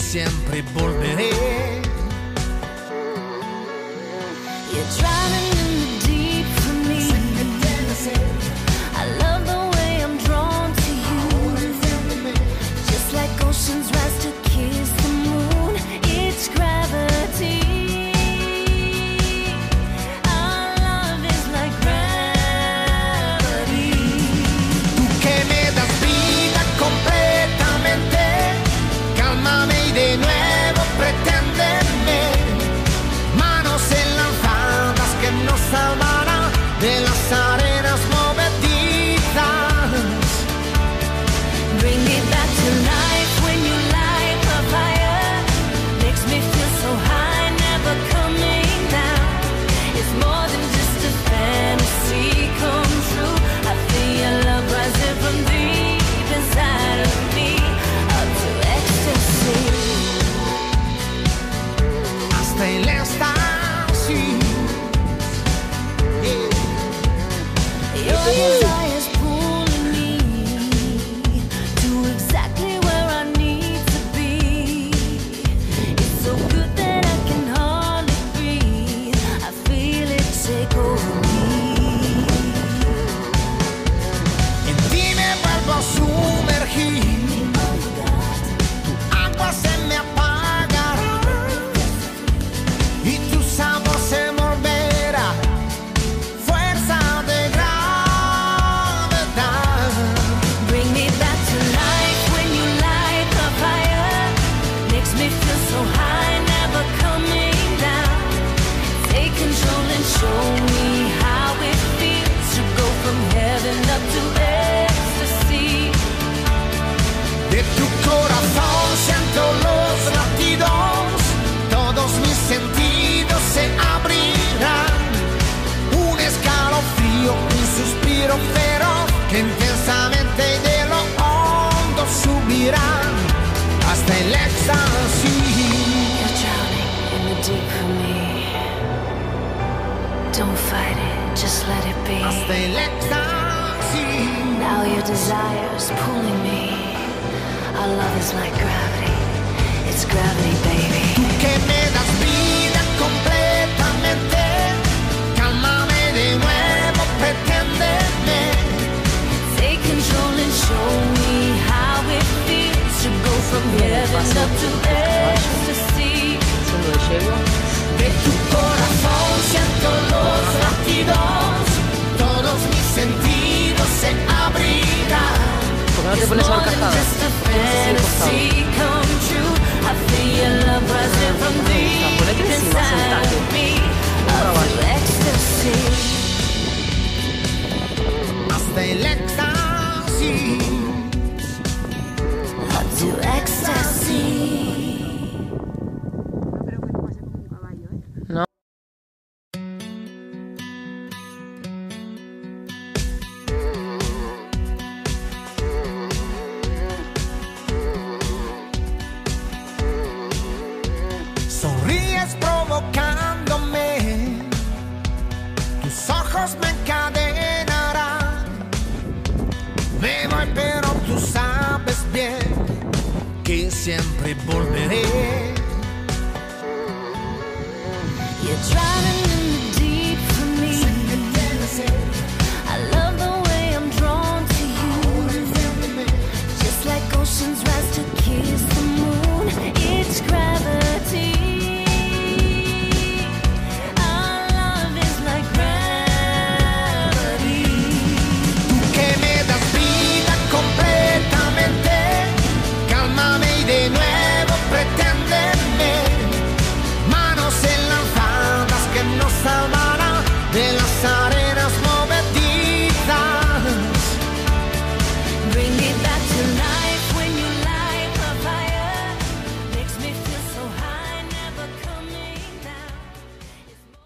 siempre volveré. You're drowning in the deep for me. I love the way I'm drawn to you. Just like oceans rise to kiss the moon. It's gravity. Our love is like gravity. Tú que me das vida completamente, cálmame y de nuevo preténdeme. Manos enlazadas que nos salvarán de las arenas movedizas. Bring me back to life when you light my fire. Makes me feel so high, never coming down. It's more than just a fantasy come true. I feel your love rising from deep inside of me, up to ecstasy. Hasta el éxtasis. Your desire's pulling me to exactly where I need to be. It's so good that I can hardly breathe. I feel it take over me. En ti me vuelvo a sumergir. Tu agua se me apagará y tu sabor se volverá fuerza de gravedad. Bring me back to life when you light the fire. Makes me feel so high, never coming down. Take control and show me how it feels to go from heaven up to ecstasy. De tu corazón siento los latidos, todos mis sentidos se abrirán. Un escalofrío, un suspiro feroz que intensamente de lo hondo subirán hasta el éxtasis. You're drowning in the deep for me. Don't fight it, just let it be. Hasta el éxtasis. Now your desire's pulling me. Our love is like gravity. It's gravity, baby. Tú que me das vida completamente, cálmame de nuevo, preténdeme. Take control and show me how it feels to go from heaven up to ecstasy. De tu corazón siento los latidos, todos mis sentidos se abrirán. ¿Por qué no te pones a horcajada? Just a fantasy come true. I feel your love rising from deep inside of me, up to ecstasy. Hasta el éxtasis. Up to ecstasy. No. Sonríes provocándome, tus ojos me encadenarán. Me voy pero tú sabes bien que siempre volveré. You're drowning in the deep for me. I love the way I'm drawn to you. Just like oceans rise to kiss the moon. It's gravity. Our love is like gravity. Tú que me das vida completamente, cálmame y de nuevo preténdeme. Manos enlazadas que nos salvarán de las arenas